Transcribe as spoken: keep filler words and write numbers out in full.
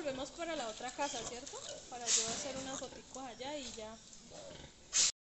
volvemos para la otra casa, ¿cierto? Para yo hacer unas foticos allá y ya